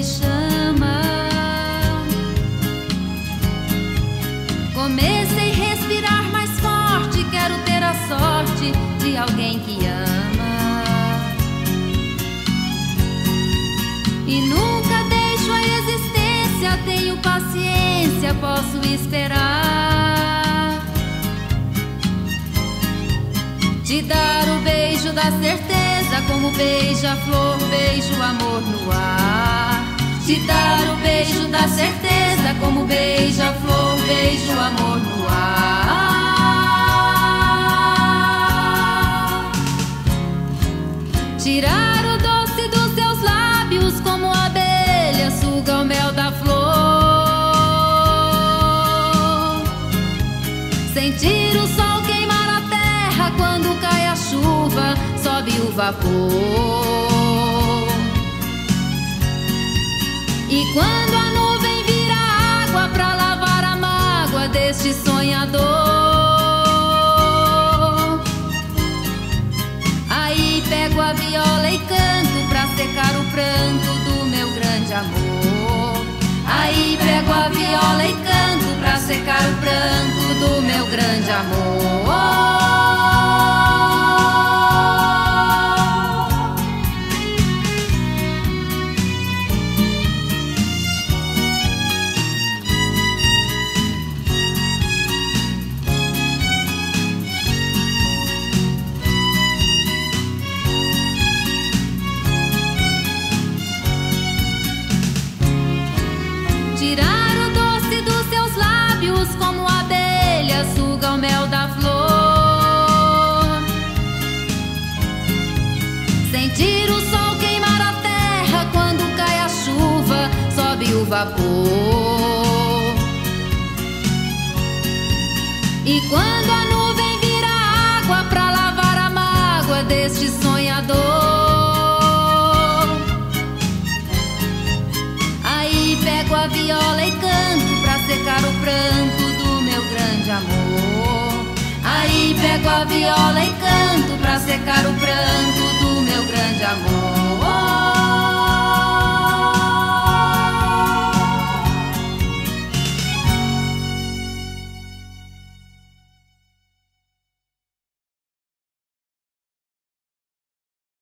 chama. Comecei a respirar mais forte, quero ter a sorte de alguém que ama. E nunca deixo a existência, tenho paciência, posso esperar. Te dar o beijo da certeza, como beija-flor, beijo amor no ar. Te dar o beijo da certeza, como beija-flor, beijo amor no ar. Tirar o doce dos seus lábios, como a abelha suga o mel da flor. Sentir o sol queimar a terra, quando cai a chuva, sobe o vapor. E quando a nuvem vira água pra lavar a mágoa deste sonhador, aí pego a viola e canto pra secar o pranto do meu grande amor. Aí pego a viola e canto pra secar o pranto do meu grande amor. Tirar o doce dos seus lábios, como a abelha suga o mel da flor. Sentir o sol queimar a terra, quando cai a chuva, sobe o vapor. E quando a nuvem vira água pra lavar a mágoa deste sonhador, pego a viola e canto pra secar o pranto do meu grande amor. Aí pego a viola e canto pra secar o pranto do meu grande amor.